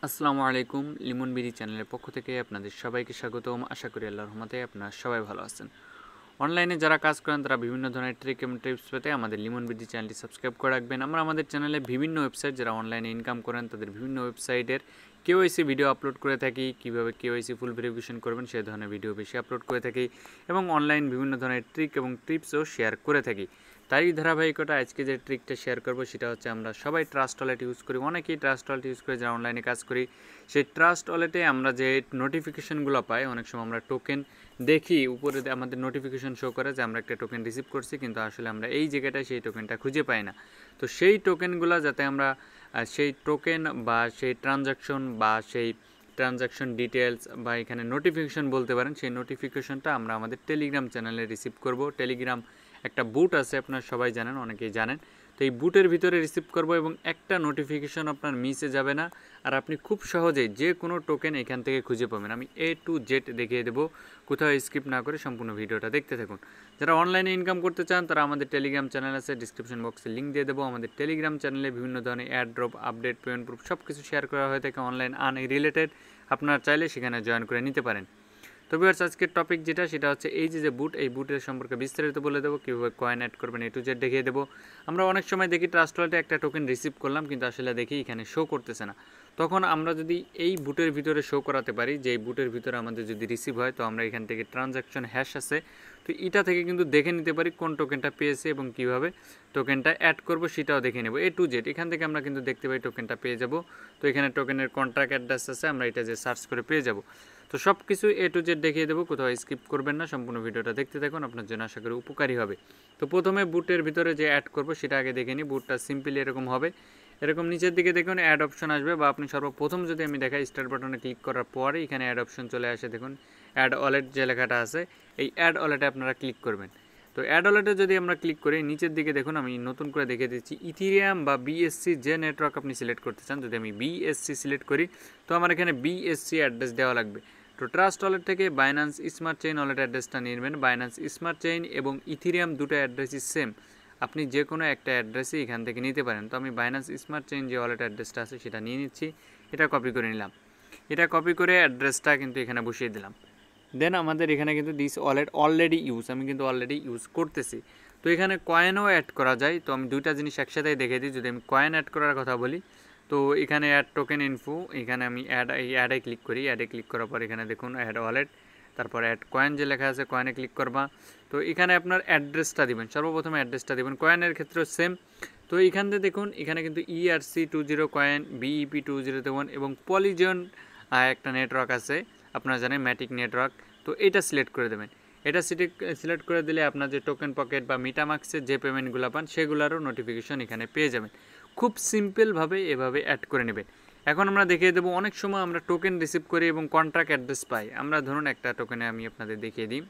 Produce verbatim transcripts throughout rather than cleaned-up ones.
আসসালামু আলাইকুম লিমন বিডি চ্যানেলের পক্ষ থেকে আপনাদের সবাইকে স্বাগতম। আশা করি আল্লাহর রহমতে আপনারা সবাই ভালো আছেন। অনলাইনে যারা কাজ করেন তারা বিভিন্ন ধরনের ট্রিক এবং টিপস পেতে আমাদের লিমন বিডি চ্যানেলটি সাবস্ক্রাইব করে রাখবেন। আমরা আমাদের চ্যানেলে বিভিন্ন ওয়েবসাইট যারা অনলাইনে ইনকাম করেন তাদের বিভিন্ন ওয়েবসাইটের কেওয়াইসি ভিডিও আপলোড করে থাকি, কীভাবে কেওয়াইসি ফুল ভেরিফিকেশন করবেন সেই ধরনের ভিডিও বেশি আপলোড করে থাকি এবং অনলাইন বিভিন্ন ধরনের ট্রিক এবং টিপসও শেয়ার করে থাকি। তারই ধারাবাহিকতা আজকে যে ট্রিকটা শেয়ার করব সেটা হচ্ছে আমরা সবাই ট্রাস্ট ওয়ালেট ইউজ করি, অনেকেই ট্রাস্ট ওয়ালেট ইউজ করে যারা অনলাইনে কাজ করি। সেই ট্রাস্ট ওয়ালেটে আমরা যে নোটিফিকেশনগুলো পাই, অনেক সময় আমরা টোকেন দেখি উপরে আমাদের নোটিফিকেশন শো করে যে আমরা একটা টোকেন রিসিভ করছি, কিন্তু আসলে আমরা এই জায়গাটায় সেই টোকেনটা খুঁজে পাই না। তো সেই টোকেনগুলো যাতে আমরা সেই টোকেন বা সেই ট্রানজাকশন বা সেই ট্রানজাকশন ডিটেলস বা এখানে নোটিফিকেশন বলতে পারেন, সেই নোটিফিকেশনটা আমরা আমাদের টেলিগ্রাম চ্যানেলে রিসিভ করব। টেলিগ্রাম একটা বুট আছে, আপনারা সবাই জানেন, অনেকেই জানেন। তো এই বুটের ভিতরে রিসিভ করব এবং একটা নোটিফিকেশন আপনার মিসে যাবে না, আর আপনি খুব সহজেই যে কোনো টোকেন এখান থেকে খুঁজে পাবেন। আমি এ টু জেড দেখিয়ে দেবো, কোথাও স্কিপ না করে সম্পূর্ণ ভিডিওটা দেখতে থাকুন। যারা অনলাইনে ইনকাম করতে চান তারা আমাদের টেলিগ্রাম চ্যানেল আছে, ডিসক্রিপশন বক্সে লিঙ্ক দিয়ে দেবো। আমাদের টেলিগ্রাম চ্যানেলে বিভিন্ন ধরনের airdrop, update, payment proof সব কিছু শেয়ার করা হয়ে থাকে অনলাইন আন রিলেটেড। আপনারা চাইলে সেখানে জয়েন করে নিতে পারেন। তো ভিউয়ার্স, আজকের টপিক যেটা সেটা হচ্ছে এই যে যে বুট, এই বুটের সম্পর্কে বিস্তারিত বলে দেবো, কীভাবে কয়েন অ্যাড করবেন এ টু জেড দেখিয়ে দেবো। আমরা অনেক সময় দেখি ট্রাস্ট ওয়ালেটে একটা টোকেন রিসিভ করলাম কিন্তু আসলে দেখি এখানে শো করতেছে না। তখন আমরা যদি এই বুটের ভিতরে শো করাতে পারি যে এই বুটের ভিতরে আমাদের যদি রিসিভ হয়, তো আমরা এখান থেকে ট্রানজ্যাকশন হ্যাশ আছে, তো এটা থেকে কিন্তু দেখে নিতে পারি কোন টোকেনটা পেয়েছে এবং কীভাবে টোকেনটা অ্যাড করবো সেটাও দেখে নেব এ টু জেড। এখান থেকে আমরা কিন্তু দেখতে পাই টোকেনটা পেয়ে যাব। তো এখানে টোকেনের কন্ট্রাক্ট অ্যাড্রেস আছে, আমরা এটা যে সার্চ করে পেয়ে যাব। তো সব কিছু এ টু জেড দেখিয়ে দেবো, কোথাও স্কিপ করবেন না, সম্পূর্ণ ভিডিওটা দেখতে থাকুন, আপনার জন্য আশা করি উপকারী হবে। তো প্রথমে বুটের ভিতরে যে অ্যাড করব সেটা আগে দেখে নিই। বুটটা সিম্পলি এরকম হবে, এরকম নিচের দিকে দেখুন অ্যাড অপশন আসবে, বা আপনি সর্বপ্রথম যদি আমি দেখাই স্টার্ট বাটনে ক্লিক করার পরে এখানে অ্যাড অপশন চলে আসে। দেখুন অ্যাড ওয়ালেট যে লেখাটা আছে, এই অ্যাড ওয়ালেটে আপনারা ক্লিক করবেন। তো অ্যাড ওয়ালেটে যদি আমরা ক্লিক করি নিচের দিকে দেখুন, আমি নতুন করে দেখিয়ে দিচ্ছি, ইথিরিয়াম বা বিএসসি যে নেটওয়ার্ক আপনি সিলেক্ট করতে চান। যদি আমি বিএসসি সিলেক্ট করি তো আমার এখানে বিএসসি অ্যাড্রেস দেওয়া লাগবে। তো ট্রাস্ট ওয়ালেট থেকে বাইন্যান্স স্মার্ট চেইন ওয়ালেট অ্যাড্রেসটা নিয়ে নেবেন। বাইন্যান্স স্মার্ট চেইন এবং ইথিরিয়াম দুটো অ্যাড্রেসই সেম, আপনি যে কোনো একটা অ্যাড্রেসই এখান থেকে নিতে পারেন। তো আমি বাইন্যান্স স্মার্ট চেইন যে ওয়ালেট অ্যাড্রেসটা আছে সেটা নিয়ে নিচ্ছি, এটা কপি করে নিলাম। এটা কপি করে অ্যাড্রেসটা কিন্তু এখানে বসিয়ে দিলাম। দেন আমাদের এখানে কিন্তু দিস ওয়ালেট অলরেডি ইউজ, আমি কিন্তু অলরেডি ইউজ করতেছি। তো এখানে কয়েনও অ্যাড করা যায়, তো আমি দুইটা জিনিস একসাথেই দেখে দিই। যদি আমি কয়েন অ্যাড করার কথা বলি, তো এখানে অ্যাড টোকেন ইনফো, এখানে আমি অ্যাড এই অ্যাডে ক্লিক করি। অ্যাডে ক্লিক করার পর এখানে দেখুন অ্যাড ওয়ালেট, তারপর অ্যাড কয়েন যে লেখা আছে কয়েনে ক্লিক করবা। তো এখানে আপনার অ্যাড্রেসটা দিবেন, সর্বপ্রথমে অ্যাড্রেসটা দিবেন। কয়েনের ক্ষেত্রেও সেম। তো এখান থেকে দেখুন এখানে কিন্তু ERC two zero coin, BEP two zero one এবং পলিজন একটা নেটওয়ার্ক আছে, আপনারা জানেন ম্যাটিক নেটওয়ার্ক। তো এটা সিলেক্ট করে দেবেন। এটা সিলেক্ট করে দিলে আপনার যে টোকেন পকেট বা মিটামাক্সের যে পেমেন্টগুলো পান সেগুলোরও নোটিফিকেশন এখানে পেয়ে যাবেন। খুব সিম্পলভাবে এভাবে অ্যাড করে নেবেন। এখন আমরা দেখিয়ে দেবো, অনেক সময় আমরা টোকেন রিসিভ করি এবং কন্ট্রাক্ট অ্যাড্রেস পাই। আমরা ধরুন একটা টোকেনে আমি আপনাদের দেখিয়ে দিই,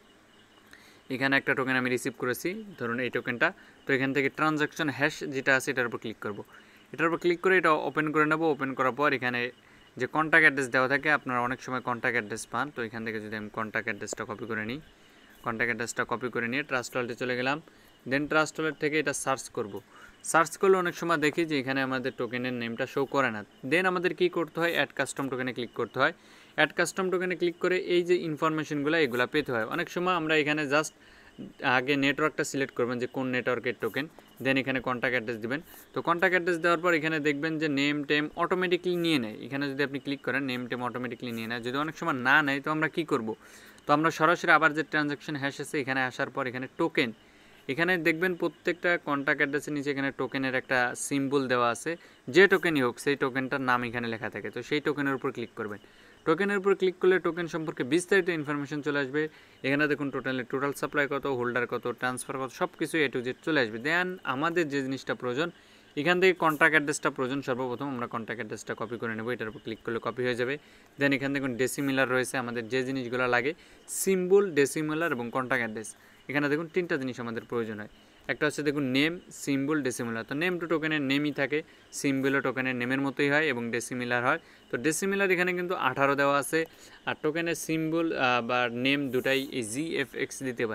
এখানে একটা টোকেন আমি রিসিভ করেছি, ধরুন এই টোকেনটা। তো এখান থেকে ট্রানজ্যাকশন হ্যাশ যেটা আছে এটার উপর ক্লিক করব। এটার উপর ক্লিক করে এটা ওপেন করে নেব। ওপেন করার পর এখানে যে কন্ট্যাক্ট অ্যাড্রেস দেওয়া থাকে, আপনারা অনেক সময় কন্ট্যাক্ট অ্যাড্রেস পান। তো এখান থেকে যদি আমি কন্ট্যাক্ট অ্যাড্রেসটা কপি করে নিই, কন্ট্যাক্ট অ্যাড্রেসটা কপি করে নিয়ে ট্রাস্ট ওয়ালেটে চলে গেলাম। দেন ট্রাস্ট ওয়ালেট থেকে এটা সার্চ করব। সার্চ করলে অনেক সময় দেখি যে এখানে আমাদের টোকেনের নেমটা শো করে না। দেন আমাদের কি করতে হয়, অ্যাড কাস্টম টোকেনে ক্লিক করতে হয়। অ্যাড কাস্টম টোকেনে ক্লিক করে এই যে ইনফরমেশনগুলো এগুলো পেতে হয়। অনেক সময় আমরা এখানে জাস্ট আগে নেটওয়ার্কটা সিলেক্ট করবেন যে কোন নেটওয়ার্কের টোকেন, দেন এখানে কন্ট্যাক্ট অ্যাড্রেস দিবেন। তো কন্ট্যাক্ট অ্যাড্রেস দেওয়ার পর এখানে দেখবেন যে নেম টেম অটোমেটিকলি নিয়ে নেয়। এখানে যদি আপনি ক্লিক করেন নেম টেম অটোমেটিকলি নিয়ে নেয়। যদি অনেক সময় না নেয় তো আমরা কি করব, তো আমরা সরাসরি আবার যে ট্রানজ্যাকশন হ্যাশ আছে এখানে আসার পর এখানে টোকেন, এখানে দেখবেন প্রত্যেকটা কন্ট্যাক্ট অ্যাড্রেসের নিচে এখানে টোকেনের একটা সিম্বল দেওয়া আছে, যে টোকেনই হোক সেই টোকেনটার নাম এখানে লেখা থাকে। তো সেই টোকেনের উপর ক্লিক করবেন। টোকেনের উপর ক্লিক করলে টোকেন সম্পর্কে বিস্তারিত ইনফরমেশন চলে আসবে। এখানে দেখুন টোটালি টোটাল সাপ্লাই কত, হোল্ডার কত, ট্রান্সফার কত, সব কিছু এ টু জেড চলে আসবে। দেন আমাদের যে জিনিসটা প্রয়োজন, এখান থেকে কন্ট্যাক্ট অ্যাড্রেসটা প্রয়োজন। সর্বপ্রথম আমরা কন্ট্যাক্ট অ্যাড্রেসটা কপি করে নেব, এটার উপর ক্লিক করলে কপি হয়ে যাবে। দেন এখান দেখুন ডেসিমিলার রয়েছে, আমাদের যে জিনিসগুলো লাগে সিম্বল, ডেসিমিলার এবং কন্ট্যাক্ট অ্যাড্রেস। এখানে দেখুন তিনটা জিনিস আমাদের প্রয়োজন হয়। একটা হচ্ছে দেখুন নেম, সিম্বল, ডেসিমিলার। তো নেম টু টোকেনের নেমই থাকে, সিম্বলও টোকেনের নেমের মতোই হয় এবং ডেসিমিলার হয়। তো ডেসিমিলার এখানে কিন্তু আঠারো দেওয়া আছে, আর টোকেনের সিম্বল বা নেম দুটাই এই জি এফ এক্স দিতে পারেন।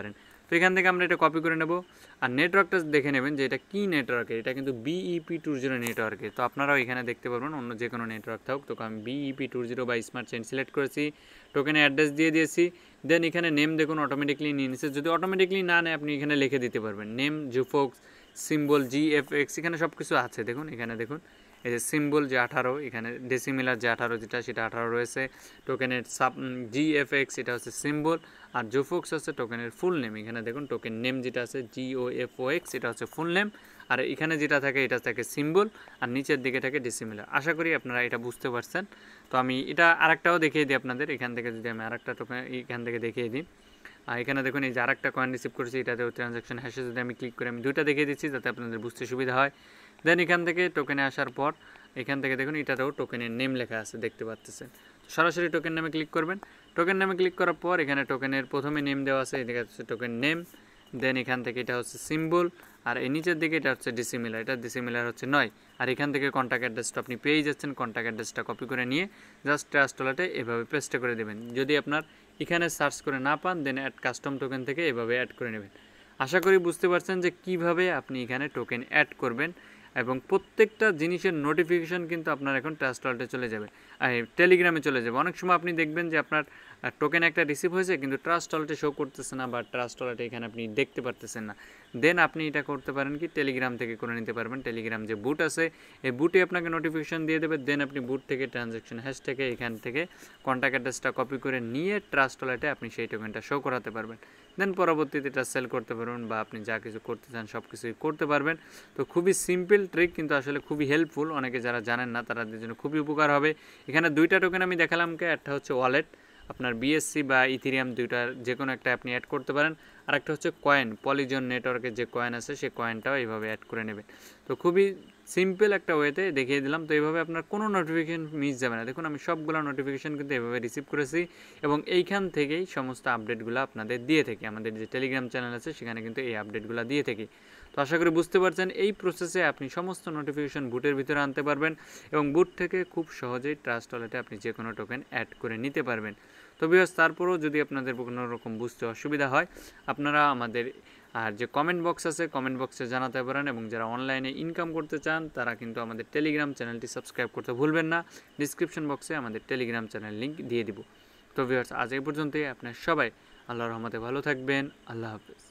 তো এখান থেকে আমরা এটা কপি করে নেব। আর নেটওয়ার্কটা দেখে নেবেন যে এটা কী নেটওয়ার্কের, এটা কিন্তু বিইপি টু জিরো নেটওয়ার্কের। তো আপনারাও এখানে দেখতে পারবেন অন্য যে কোনো নেটওয়ার্ক থাকুক। তো আমি বিইপি টু জিরো বা স্মার্ট চেইন সিলেক্ট করেছি, টোকেনের অ্যাড্রেস দিয়ে দিয়েছি। দেন এখানে নেম দেখুন অটোমেটিকলি নিয়ে নিচ্ছে। যদি অটোমেটিকলি না নেয় আপনি এখানে লিখে দিতে পারবেন নেম, জুফক্স, সিম্বল, জিএফএক্স, এখানে সব কিছু আছে। দেখুন এখানে দেখুন এই যে সিম্বল যে আঠারো, এখানে ডেসিমিলার যে আঠারো যেটা সেটা আঠারো রয়েছে। টোকেনের সাব জিএফএক্স এটা হচ্ছে সিম্বল, আর জুফক্স হচ্ছে টোকেনের ফুল নেম। এখানে দেখুন টোকেন নেম যেটা আছে জিওএফওএক্স এটা হচ্ছে ফুল নেম, আর এখানে যেটা থাকে এটা থাকে সিম্বল, আর নিচের দিকে থাকে ডেসিমিলার। আশা করি আপনারা এটা বুঝতে পারছেন। তো আমি এটা আরেকটাও দেখিয়ে দিই আপনাদের। এখান থেকে যদি আমি আরেকটা টোকেন এখান থেকে দেখিয়ে দিই, আর এখানে দেখুন এই যে আরেকটা কয়েন রিসিভ করেছি, এটাতেও ট্রানজাকশন হ্যাশে যদি আমি ক্লিক করে আমি দুইটা দেখিয়ে দিচ্ছি যাতে আপনাদের বুঝতে সুবিধা হয়। দেন এখান থেকে টোকেনে আসার পর এখান থেকে দেখুন এটাতেও টোকেনের নেম লেখা আছে দেখতে পাচ্ছেন। সরাসরি টোকেন নামে ক্লিক করবেন। টোকেন নামে ক্লিক করার পর এখানে টোকেনের প্রথমে নেম দেওয়া আছে, এদিকে হচ্ছে টোকেন নেম। দেন এখান থেকে এটা হচ্ছে সিম্বল, আর এই নিচের দিকে এটা হচ্ছে ডিসিমিলার, এটা ডিসিমিলার হচ্ছে নয়। আর এখান থেকে কন্ট্যাক্ট অ্যাড্রেসটা আপনি পেয়ে যাচ্ছেন। কন্ট্যাক্ট অ্যাড্রেসটা কপি করে নিয়ে জাস্ট ট্রাস্ট ওয়ালেটে এভাবে পেস্ট করে দেবেন। যদি আপনার এখানে সার্চ করে না পান দেন অ্যাড কাস্টম টোকেন থেকে এভাবে অ্যাড করে নেবেন। আশা করি বুঝতে পারছেন যে কিভাবে আপনি এখানে টোকেন অ্যাড করবেন, এবং প্রত্যেকটা জিনিসের নোটিফিকেশন কিন্তু আপনার এখন ট্রাস্ট ওয়ালেটে চলে যাবে, টেলিগ্রামে চলে যাবে। অনেক সময় আপনি দেখবেন যে আপনার টোকেন একটা রিসিভ হয়েছে কিন্তু ট্রাস্ট ওয়ালেটে শো করতেছে না, বা ট্রাস্ট ওয়ালেটে এখানে আপনি দেখতে পারতেছেন না। দেন আপনি এটা করতে পারেন কি, টেলিগ্রাম থেকে করে নিতে পারবেন। টেলিগ্রাম যে বুট আছে এই বুটে আপনাকে নোটিফিকেশন দিয়ে দেবে। দেন আপনি বুট থেকে ট্রানজ্যাকশন হ্যাশ থেকে এখান থেকে কন্ট্যাক্ট অ্যাড্রেসটা কপি করে নিয়ে ট্রাস্ট ওয়ালেটে আপনি সেই টোকেনটা শো করাতে পারবেন। দেন পরবর্তীতে এটা সেল করতে পারবেন, বা আপনি যা কিছু করতে চান সব কিছুই করতে পারবেন। তো খুবই সিম্পল ট্রিক, কিন্তু আসলে খুবই হেল্পফুল। অনেকে যারা জানেন না তাদের জন্য খুবই উপকার হবে। এখানে দুইটা টোকেন আমি দেখালাম কে, একটা হচ্ছে ওয়ালেট, আপনার বিএসসি বা ইথেরিয়াম দুইটার যে কোনো একটা আপনি অ্যাড করতে পারেন। আর একটা হচ্ছে কয়েন, পলিজন নেটওয়ার্কের যে কয়েন আছে সেই কয়েনটাও এইভাবে অ্যাড করে নেবেন। তো খুবই সিম্পল একটা ওয়েতে দেখিয়ে দিলাম। তো এইভাবে আপনার কোনো নোটিফিকেশন মিস যাবে না। দেখুন আমি সবগুলো নোটিফিকেশন কিন্তু এভাবে রিসিভ করেছি, এবং এইখান থেকেই সমস্ত আপডেটগুলো আপনাদের দিয়ে থাকি। আমাদের যে টেলিগ্রাম চ্যানেল আছে সেখানে কিন্তু এই আপডেটগুলো দিয়ে থাকি। তো আশা করি বুঝতে পারছেন এই প্রসেসে আপনি সমস্ত নোটিফিকেশন বুটের ভিতরে আনতে পারবেন, এবং বুট থেকে খুব সহজেই ট্রাস্ট ওয়ালেটে আপনি যে কোনো টোকেন অ্যাড করে নিতে পারবেন। তো বিকজ তারপরেও যদি আপনাদের কোনো রকম বুঝতে অসুবিধা হয় আপনারা আমাদের আর যে কমেন্ট বক্স আছে কমেন্ট বক্সে জানাতে পারেন, এবং যারা অনলাইনে ইনকাম করতে চান তারা কিন্তু আমাদের টেলিগ্রাম চ্যানেলটি সাবস্ক্রাইব করতে ভুলবেন না। ডিসক্রিপশন বক্সে আমাদের টেলিগ্রাম চ্যানেল লিঙ্ক দিয়ে দিব। তো ভিউয়ার্স আজ এই পর্যন্তই। আপনার সবাই আল্লাহর রহমতে ভালো থাকবেন। আল্লাহ হাফেজ।